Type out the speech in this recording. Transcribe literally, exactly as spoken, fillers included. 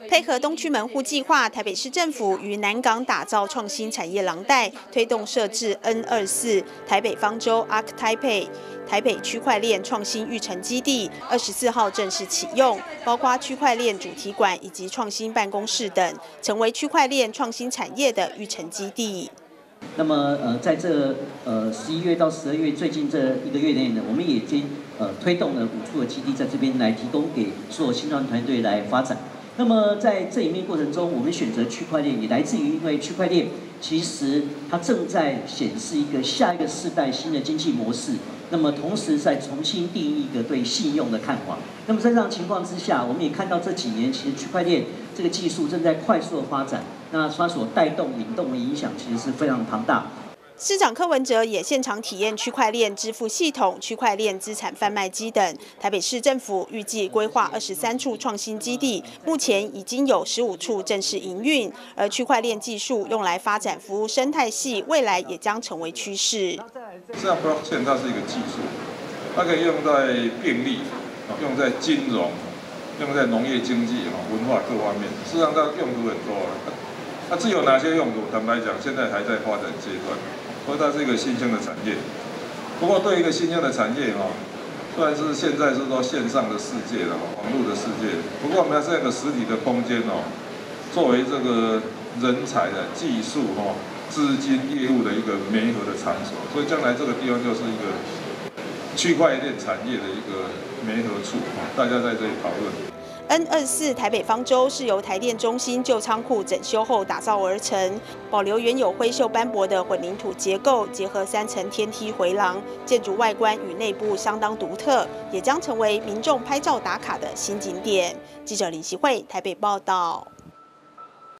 配合东区门户计划，台北市政府于南港打造创新产业廊带，推动设置 N 二十四 台北方舟 Arc Taipei 台北区块链创新育成基地，二十四号正式启用，包括区块链主题馆以及创新办公室等，成为区块链创新产业的育成基地。 那么，呃，在这呃十一月到十二月最近这一个月内呢，我们也已经呃推动了五处的基地在这边来提供给所有新创团队来发展。那么在这里面过程中，我们选择区块链也来自于因为区块链其实它正在显示一个下一个世代新的经济模式。那么同时在重新定义一个对信用的看法。那么在这样情况之下，我们也看到这几年其实区块链这个技术正在快速的发展。 那它所带动、引动的影响其实是非常庞大。 市长柯文哲也现场体验区块链支付系统、区块链资产贩卖机等。台北市政府预计规划二十三处创新基地，目前已经有十五处正式营运。而区块链技术用来发展服务生态系，未来也将成为趋势。 实际上 ，blockchain 它是一个技术，它可以用在便利、用在金融、用在农业经济、文化各方面。事实上，它用途很多。 那至于有哪些用途？坦白讲，现在还在发展阶段，所以它是一个新兴的产业。不过，对一个新兴的产业哈，虽然是现在是说线上的世界了，网络的世界，不过我们还是有个实体的空间哦，作为这个人才的技术哈、资金业务的一个媒合的场所。所以将来这个地方就是一个区块链产业的一个媒合处，大家在这里讨论。 N 二十四 台北方舟是由台电中心旧仓库整修后打造而成，保留原有灰锈斑驳的混凝土结构，结合三层天梯回廊，建筑外观与内部相当独特，也将成为民众拍照打卡的新景点。记者李希慧台北报道。